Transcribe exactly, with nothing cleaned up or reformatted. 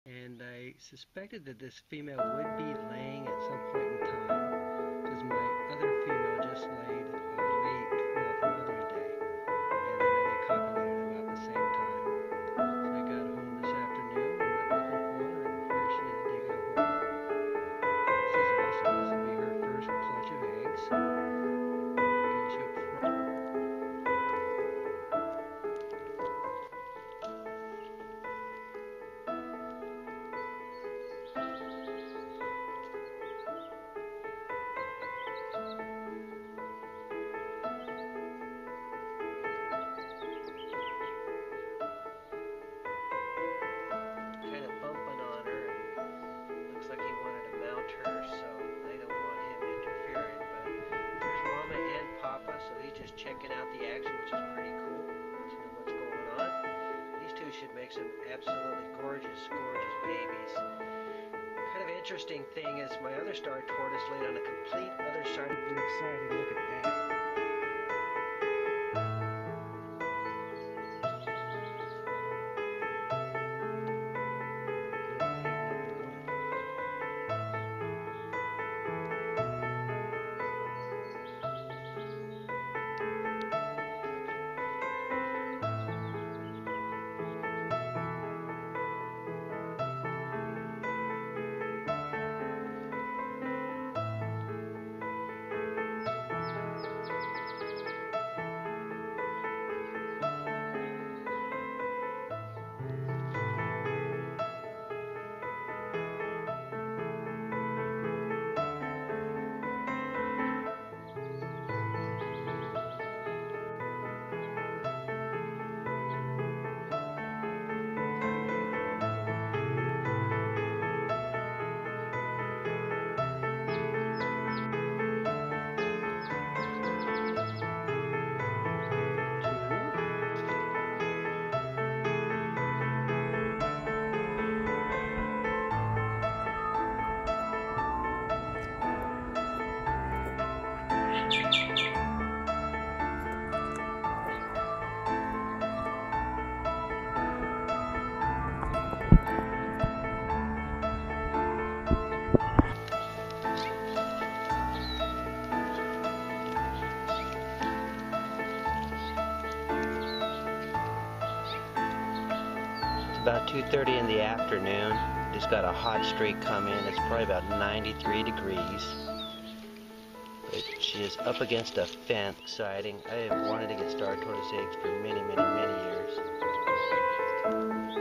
And I suspected that this female would be laying at some point in time, because my other female just laid uh, late well, for Mother's Day, and then they copulated about the same time. So I got home this afternoon and went looking for her, and here she is digging a hole. This is awesome. This will be her first clutch of eggs. And she'll pro- kind of bumping on her, and looks like he wanted to mount her, so I don't want him interfering. But there's Mama and Papa, so he's just checking out the action, which is pretty cool. Wants to know what's going on. These two should make some absolutely gorgeous, gorgeous babies. Kind of interesting thing is my other star tortoise laid on a complete other side. You're excited. Look at that. About two thirty in the afternoon. Just got a hot streak come in. It's probably about ninety-three degrees. But she is up against a fence. Exciting. I have wanted to get star tortoise eggs for many, many, many years.